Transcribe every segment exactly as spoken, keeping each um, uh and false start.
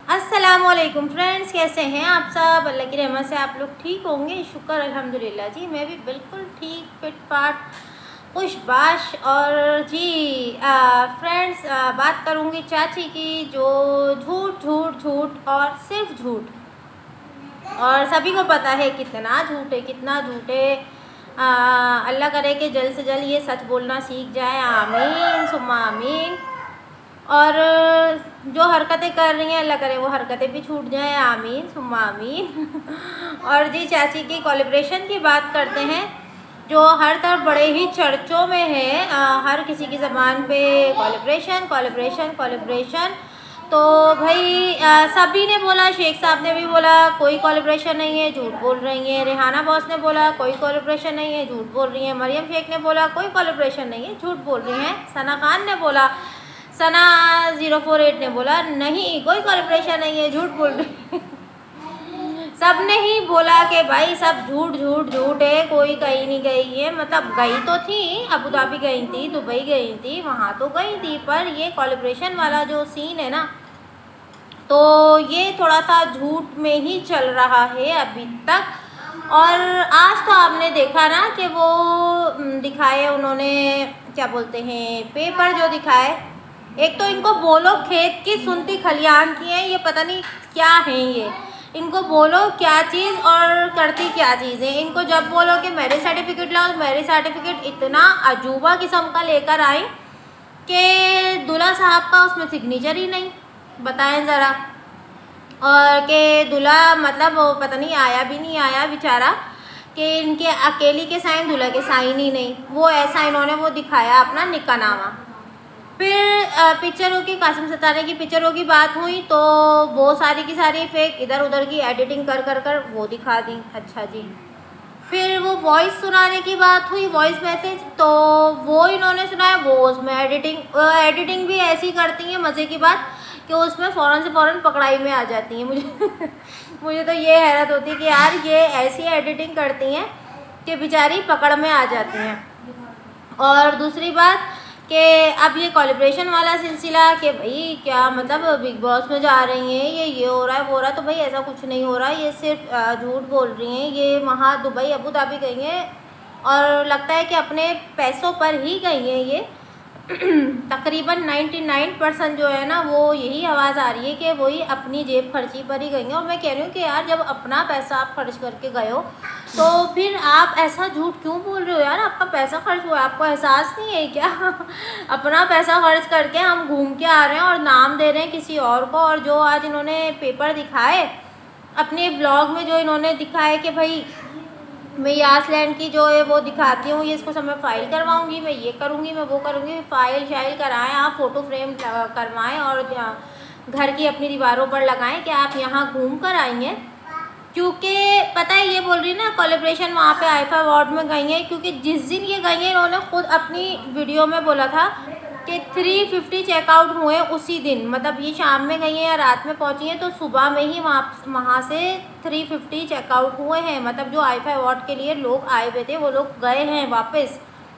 अस्सलामुअलैकुम फ्रेंड्स, कैसे हैं आप सब। अल्लाह की रहमत से आप लोग ठीक होंगे। शुक्र अल्हम्दुलिल्लाह जी, मैं भी बिल्कुल ठीक फिट फाट खुशबाश। और जी फ्रेंड्स, बात करूँगी चाची की, जो झूठ झूठ झूठ और सिर्फ झूठ, और सभी को पता है कितना झूठ है, कितना झूठ है। अल्लाह करे कि जल्द से जल्द ये सच बोलना सीख जाए, आमीन सुम्मा आमीन। और जो हरकतें कर रही हैं अल्लाह करे वो हरकतें भी छूट जाएं, आमीन सुम्मा आमीन। और जी चाची की कोलैबोरेशन की बात करते हैं, जो हर तरफ बड़े ही चर्चों में है। आ, हर किसी की ज़बान पे कोलैबोरेशन कोलैबोरेशन कोलैबोरेशन। तो भाई आ, सभी ने बोला, शेख साहब ने भी बोला कोई कोलैबोरेशन नहीं है, झूठ बोल रही हैं। रेहाना बॉस ने बोला कोई कोलैबोरेशन नहीं है, झूठ बोल रही हैं। मरियम शेख ने बोला कोई कोलैबोरेशन नहीं है, झूठ बोल रही हैं। सना खान ने बोला, सना ज़ीरो फोर एट ने बोला नहीं कोई कोलैबोरेशन नहीं है, झूठ बोल रही। सब ने ही बोला कि भाई सब झूठ झूठ झूठ है, कोई कहीं नहीं गई है। मतलब गई तो थी, अबू धाबी गई थी, दुबई गई थी, वहाँ तो गई थी, पर ये कोलैबोरेशन वाला जो सीन है ना, तो ये थोड़ा सा झूठ में ही चल रहा है अभी तक। और आज तो आपने देखा ना कि वो दिखाए उन्होंने, क्या बोलते हैं, पेपर जो दिखाए। एक तो इनको बोलो खेत की सुनती खलियान की है, ये पता नहीं क्या है ये। इनको बोलो क्या चीज़ और करती क्या चीज़ है। इनको जब बोलो कि मैरिज सर्टिफिकेट लाओ, मैरिज सर्टिफिकेट इतना अजूबा किस्म का लेकर आई कि दूल्हा साहब का उसमें सिग्नेचर ही नहीं, बताएं ज़रा। और कि दूल्हा मतलब वो पता नहीं आया भी नहीं आया बेचारा, कि इनके अकेली के साइन, दूल्हा के साइन ही नहीं। वो ऐसा इन्होंने वो दिखाया अपना निकाहनामा। फिर पिक्चरों की, कासिम सताने की पिक्चरों की बात हुई तो वो सारी की सारी फेक, इधर उधर की एडिटिंग कर कर कर वो दिखा दी। अच्छा जी। फिर वो वॉइस सुनाने की बात हुई, वॉइस मैसेज, तो वो इन्होंने सुनाया, वो उसमें एडिटिंग एडिटिंग भी ऐसी करती हैं, मज़े की बात कि उसमें फ़ौरन से फ़ौरन पकड़ाई में आ जाती हैं। मुझे मुझे तो ये हैरत होती है कि यार ये ऐसी एडिटिंग करती हैं कि बेचारी पकड़ में आ जाती हैं। और दूसरी बात कि अब ये कोलैबोरेशन वाला सिलसिला कि भाई क्या मतलब बिग बॉस में जा रही हैं, ये ये हो रहा है वो हो रहा है, तो भाई ऐसा कुछ नहीं हो रहा, ये सिर्फ झूठ बोल रही हैं। ये वहाँ दुबई अबू धाबी गई हैं और लगता है कि अपने पैसों पर ही गई हैं ये। तकरीबन निन्यानवे परसेंट जो है ना, वो यही आवाज़ आ रही है कि वही अपनी जेब खर्ची पर ही गई हैं। और मैं कह रही हूँ कि यार जब अपना पैसा आप खर्च करके गए हो तो फिर आप ऐसा झूठ क्यों बोल रहे हो यार। आपका पैसा खर्च हुआ है, आपको एहसास नहीं है क्या? अपना पैसा खर्च करके हम घूम के आ रहे हैं और नाम दे रहे हैं किसी और को। और जो आज इन्होंने पेपर दिखाए अपने ब्लॉग में, जो इन्होंने दिखाए कि भाई मैं यासलैंड की जो है वो दिखाती हूँ, ये इसको सब मैं फ़ाइल करवाऊँगी, मैं ये करूँगी, मैं वो करूँगी। फ़ाइल शाइल कराएँ आप, फ़ोटो फ्रेम करवाएँ और घर की अपनी दीवारों पर लगाएं कि आप यहाँ घूम कर आई हैं। क्योंकि पता है ये बोल रही ना कोलैबोरेशन वहाँ पे आईफा अवार्ड में गई हैं, क्योंकि जिस दिन ये गई हैं इन्होंने खुद अपनी वीडियो में बोला था कि थ्री फिफ्टी चेकआउट हुए उसी दिन। मतलब ये शाम में गई हैं या रात में पहुँची हैं, तो सुबह में ही वहाँ वहाँ से थ्री फिफ्टी चेकआउट हुए हैं। मतलब जो आईफा अवार्ड के लिए लोग आए हुए थे वो लोग गए हैं वापस,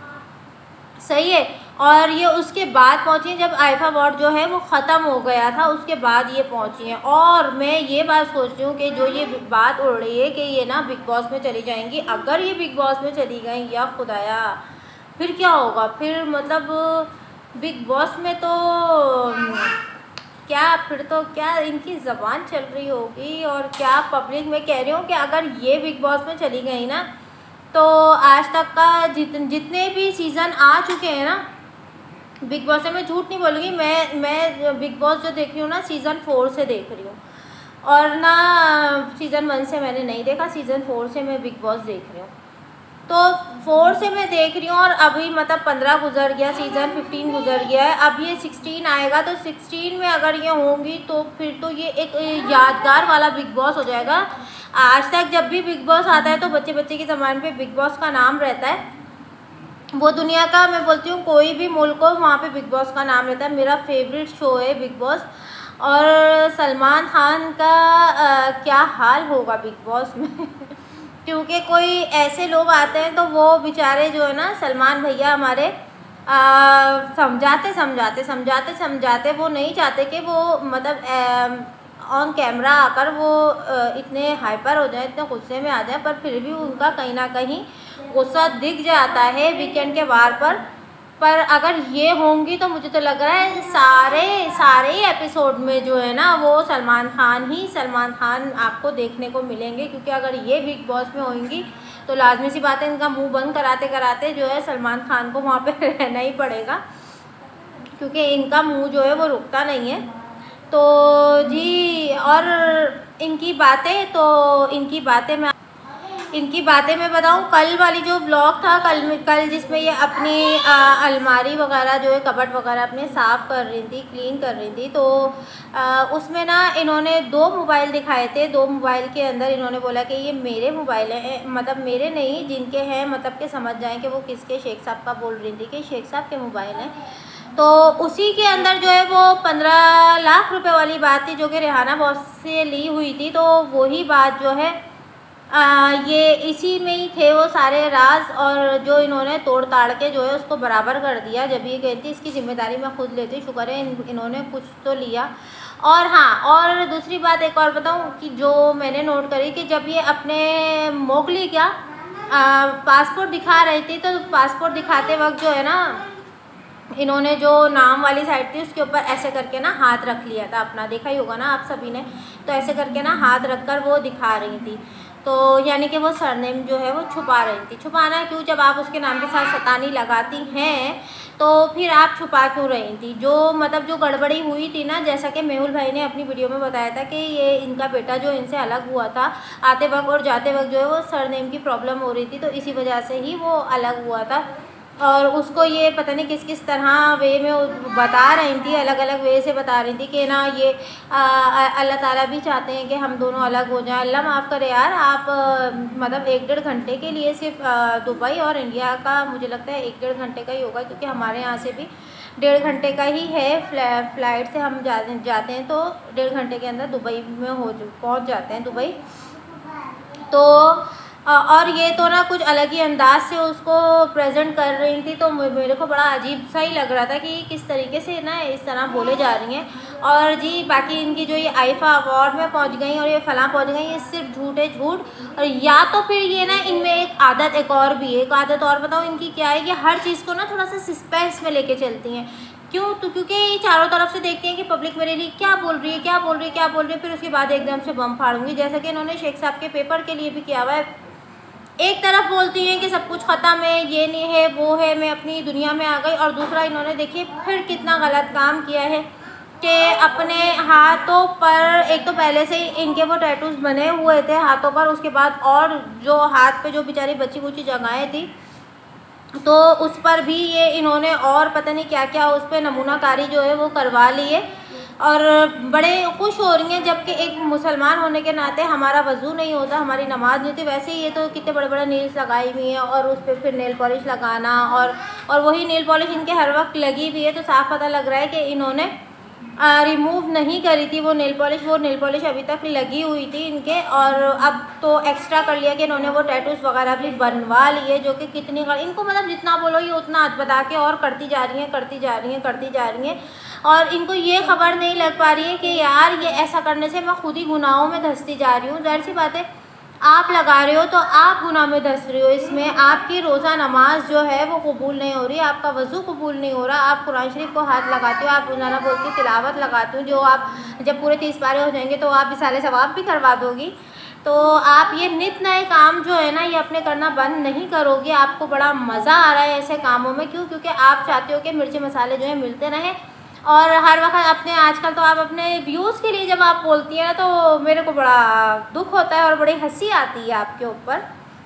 सही है। और ये उसके बाद पहुँची, जब आईफा अवार्ड जो है वो ख़त्म हो गया था उसके बाद ये पहुँची हैं। और मैं ये बात सोच रही हूँ कि जो ये बात उड़ रही है कि ये ना बिग बॉस में चली जाएंगी, अगर ये बिग बॉस में चली गई या खुदाया फिर क्या होगा। फिर मतलब बिग बॉस में तो क्या, फिर तो क्या इनकी ज़बान चल रही होगी। और क्या पब्लिक, में कह रही हूँ कि अगर ये बिग बॉस में चली गई ना, तो आज तक का जित जितने भी सीज़न आ चुके हैं ना बिग बॉस से, मैं झूठ नहीं बोलूँगी, मैं मैं बिग बॉस जो देख रही हूँ ना सीज़न फोर से देख रही हूँ, और ना सीज़न वन से मैंने नहीं देखा, सीज़न फोर से मैं बिग बॉस देख रही हूँ। तो फोर से मैं देख रही हूँ और अभी मतलब पंद्रह गुजर गया, सीज़न फिफ्टीन गुजर गया है, अब ये सिक्सटीन आएगा। तो सिक्सटीन में अगर ये होंगी तो फिर तो ये एक यादगार वाला बिग बॉस हो जाएगा। आज तक जब भी बिग बॉस आता है तो बच्चे बच्चे के ज़माने पे बिग बॉस का नाम रहता है, वो दुनिया का, मैं बोलती हूँ कोई भी मुल्क हो वहाँ पे बिग बॉस का नाम रहता है। मेरा फेवरेट शो है बिग बॉस। और सलमान खान का आ, क्या हाल होगा बिग बॉस में क्योंकि कोई ऐसे लोग आते हैं तो वो बेचारे जो है ना, सलमान भैया हमारे आ, समझाते समझाते समझाते समझाते वो नहीं चाहते कि वो मतलब ऑन कैमरा आकर वो इतने हाइपर हो जाएं, इतने गुस्से में आ जाएं, पर फिर भी उनका कहीं ना कहीं गुस्सा दिख जाता है वीकेंड के वार पर। पर अगर ये होंगी तो मुझे तो लग रहा है सारे सारे ही एपिसोड में जो है ना वो सलमान खान ही सलमान खान आपको देखने को मिलेंगे, क्योंकि अगर ये बिग बॉस में होंगी तो लाजमी सी बात है इनका मुंह बंद कराते कराते जो है सलमान खान को वहाँ पे रहना ही पड़ेगा, क्योंकि इनका मुंह जो है वो रुकता नहीं है। तो जी, और इनकी बातें तो इनकी बातें मैं इनकी बातें मैं बताऊं, कल वाली जो ब्लॉग था कल कल जिसमें ये अपनी आ, अलमारी वगैरह जो है कबट वगैरह अपने साफ़ कर रही थी, क्लीन कर रही थी, तो आ, उसमें ना इन्होंने दो मोबाइल दिखाए थे। दो मोबाइल के अंदर इन्होंने बोला कि ये मेरे मोबाइल हैं, मतलब मेरे नहीं, जिनके हैं मतलब के समझ जाएं कि वो किसके, शेख साहब का बोल रही थी कि शेख साहब के मोबाइल हैं। तो उसी के अंदर जो है वो पंद्रह लाख रुपए वाली बात थी जो कि रेहाना बॉस से ली हुई थी। तो वही बात जो है आ, ये इसी में ही थे वो सारे राज, और जो इन्होंने तोड़ ताड़ के जो है उसको बराबर कर दिया। जब ये गई थी इसकी जिम्मेदारी मैं खुद लेती, शुक्र है इन, इन्होंने कुछ तो लिया। और हाँ, और दूसरी बात एक और बताऊं कि जो मैंने नोट करी कि जब ये अपने मोगली क्या पासपोर्ट दिखा रही थी, तो पासपोर्ट दिखाते वक्त जो है ना इन्होंने जो नाम वाली साइड थी उसके ऊपर ऐसे करके ना हाथ रख लिया था अपना, देखा ही होगा ना आप सभी ने। तो ऐसे करके ना हाथ रखकर वो दिखा रही थी, तो यानी कि वो सरनेम जो है वो छुपा रही थी। छुपाना क्यों, जब आप उसके नाम के साथ शैतानी लगाती हैं तो फिर आप छुपा क्यों रही थी। जो मतलब जो गड़बड़ी हुई थी ना, जैसा कि मेहुल भाई ने अपनी वीडियो में बताया था कि ये इनका बेटा जो इनसे अलग हुआ था आते वक्त और जाते वक्त जो है वो सरनेम की प्रॉब्लम हो रही थी, तो इसी वजह से ही वो अलग हुआ था। और उसको ये पता नहीं किस किस तरह वे में बता रही थी, अलग अलग वे से बता रही थी कि ना ये अल्लाह ताला भी चाहते हैं कि हम दोनों अलग हो जाएं। अल्लाह माफ़ करे यार, आप आ, मतलब एक डेढ़ घंटे के लिए सिर्फ दुबई और इंडिया का मुझे लगता है एक डेढ़ घंटे का ही होगा, क्योंकि हमारे यहाँ से भी डेढ़ घंटे का ही है। फ्ला, फ्लाइट से हम जा, जाते हैं तो डेढ़ घंटे के अंदर दुबई में हो पहुँच जाते हैं दुबई। तो और ये तो ना कुछ अलग ही अंदाज से उसको प्रेजेंट कर रही थी, तो मेरे को बड़ा अजीब सा ही लग रहा था कि किस तरीके से ना इस तरह बोले जा रही हैं। और जी बाकी इनकी जो ये आईफा अवार्ड में पहुंच गई और ये फलां पहुंच गई, ये सिर्फ झूठ है झूठ। और या तो फिर ये ना इनमें एक आदत एक और भी है, एक आदत और बताऊँ इनकी क्या है कि हर चीज़ को ना थोड़ा सा सस्पेंस में लेके चलती हैं। क्यों, तो क्योंकि ये चारों तरफ से देखते हैं कि पब्लिक मेरे लिए क्या बोल रही है क्या बोल रही है क्या बोल रही है, फिर उसके बाद एकदम से बम फाड़ूंगी, जैसा कि इन्होंने शेख साहब के पेपर के लिए भी किया हुआ है। एक तरफ बोलती हैं कि सब कुछ ख़त्म है, ये नहीं है वो है, मैं अपनी दुनिया में आ गई, और दूसरा इन्होंने देखिए फिर कितना गलत काम किया है कि अपने हाथों पर, एक तो पहले से ही इनके वो टैटूज बने हुए थे हाथों पर, उसके बाद और जो हाथ पे जो बेचारी बची कुची जगहें थी तो उस पर भी ये इन्होंने और पता नहीं क्या क्या उस पर नमूनाकारी जो है वो करवा ली है। और बड़े खुश हो रही हैं, जबकि एक मुसलमान होने के नाते हमारा वज़ू नहीं होता, हमारी नमाज नहीं होती। वैसे ही ये तो कितने बड़े बड़े नील्स लगाई हुई हैं और उस पर फिर नेल पॉलिश लगाना, और और वही नेल पॉलिश इनके हर वक्त लगी हुई है, तो साफ पता लग रहा है कि इन्होंने रिमूव नहीं करी थी वो नेल पॉलिश। वो नेल पॉलिश अभी तक लगी हुई थी इनके, और अब तो एक्स्ट्रा कर लिया कि इन्होंने वो टैटूज़ वगैरह भी बनवा लिए, जो कि कितनी इनको मतलब जितना बोलो ये उतना हाथ बता के और करती जा रही हैं करती जा रही हैं करती जा रही हैं। और इनको ये खबर नहीं लग पा रही है कि यार ये ऐसा करने से मैं खुद ही गुनाहों में धंसती जा रही हूँ। ज़ाहिर सी बात है, आप लगा रहे हो तो आप गुनाह में धंस रहे हो, इसमें आपकी रोज़ा नमाज जो है वो कबूल नहीं हो रही, आपका वज़ू कबूल नहीं हो रहा, आप कुरान शरीफ को हाथ लगाते हो, आप रोज़ाना बोल के तिलावत लगाते हो, जो आप जब पूरे तीस पारे हो जाएंगे तो आप इसाले सवाब भी करवा दोगी। तो आप ये नित नए काम जो है ना ये अपने करना बंद नहीं करोगे। आपको बड़ा मज़ा आ रहा है ऐसे कामों में, क्यों? क्योंकि आप चाहते हो कि मिर्ची मसाले जो है मिलते रहें, और हर वक्त अपने आजकल तो आप अपने व्यूज़ के लिए जब आप बोलती हैं ना तो मेरे को बड़ा दुख होता है और बड़ी हंसी आती है आपके ऊपर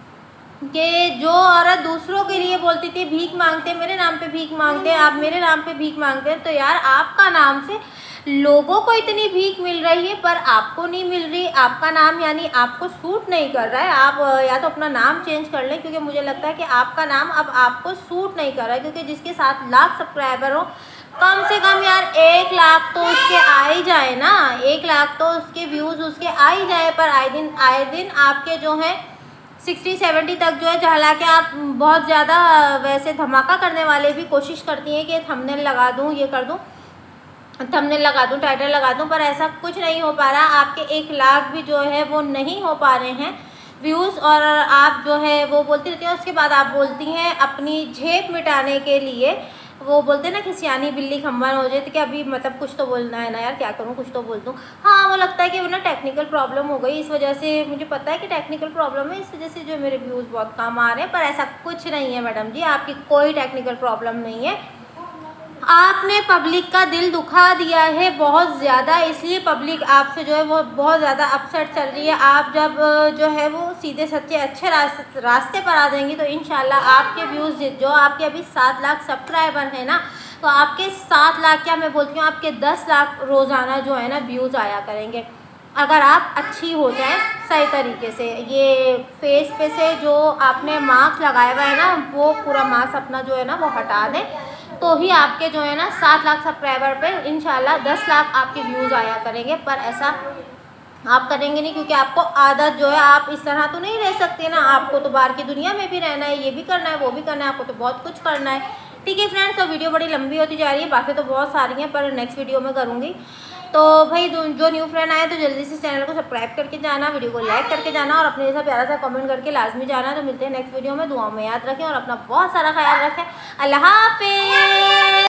कि जो औरत दूसरों के लिए बोलती थी भीख मांगते, मेरे नाम पे भीख मांगते हैं, आप मेरे नाम पे भीख मांगते हैं, तो यार आपका नाम से लोगों को इतनी भीख मिल रही है पर आपको नहीं मिल रही। आपका नाम यानी आपको सूट नहीं कर रहा है। आप या तो अपना नाम चेंज कर लें, क्योंकि मुझे लगता है कि आपका नाम अब आपको सूट नहीं कर रहा है, क्योंकि जिसके साथ लाख सब्सक्राइबर हो, कम से कम यार एक लाख तो उसके आ ही जाए ना, एक लाख तो उसके व्यूज़ उसके आ ही जाए। पर आए दिन आए दिन आपके जो हैं सिक्सटी सेवेंटी तक जो है, हालांकि आप बहुत ज़्यादा वैसे धमाका करने वाले भी कोशिश करती हैं कि थंबनेल लगा दूं ये कर दूं, थंबनेल लगा दूँ, टाइटल लगा दूँ, पर ऐसा कुछ नहीं हो पा रहा। आपके एक लाख भी जो है वो नहीं हो पा रहे हैं व्यूज़, और आप जो है वो बोलती रहती हैं। उसके बाद आप बोलती हैं अपनी झेप मिटाने के लिए, वो बोलते हैं ना कि सियानी बिल्ली खम्बन हो जाए, तो क्या अभी मतलब कुछ तो बोलना है ना यार, क्या करूँ, कुछ तो बोल दूँ। हाँ, वो लगता है कि वो ना टेक्निकल प्रॉब्लम हो गई, इस वजह से मुझे पता है कि टेक्निकल प्रॉब्लम है, इस वजह से जो मेरे व्यूज़ बहुत कम आ रहे हैं। पर ऐसा कुछ नहीं है मैडम जी, आपकी कोई टेक्निकल प्रॉब्लम नहीं है। आपने पब्लिक का दिल दुखा दिया है बहुत ज़्यादा, इसलिए पब्लिक आपसे जो है वो बहुत ज़्यादा अपसेट चल रही है। आप जब जो है वो सीधे सच्चे अच्छे रास्ते रास्ते पर आ जाएंगी तो इंशाल्लाह आपके व्यूज़, जो आपके अभी सात लाख सब्सक्राइबर हैं ना, तो आपके सात लाख क्या मैं बोलती हूँ, आपके दस लाख रोज़ाना जो है ना व्यूज़ आया करेंगे, अगर आप अच्छी हो जाए सही तरीके से। ये फेस पे से जो आपने मास्क लगाया हुआ है ना, वो पूरा मास्क अपना जो है ना वो हटा दें, तो ही आपके जो है ना सात लाख सब्सक्राइबर पे इंशाल्लाह दस लाख आपके व्यूज़ आया करेंगे। पर ऐसा आप करेंगे नहीं, क्योंकि आपको आदत जो है, आप इस तरह तो नहीं रह सकते ना, आपको तो बाहर की दुनिया में भी रहना है, ये भी करना है, वो भी करना है, आपको तो बहुत कुछ करना है। ठीक है फ्रेंड्स, तो वीडियो बड़ी लंबी होती जा रही है, बाकी तो बहुत सारी हैं, पर नेक्स्ट वीडियो में करूँगी। तो भाई जो न्यू फ्रेंड आए तो जल्दी से चैनल को सब्सक्राइब करके जाना, वीडियो को लाइक करके जाना, और अपने जैसा प्यारा सा कमेंट करके लाजमी जाना। तो मिलते हैं नेक्स्ट वीडियो में, दुआ में याद रखें और अपना बहुत सारा ख्याल रखें। अल्लाह हाफिज़।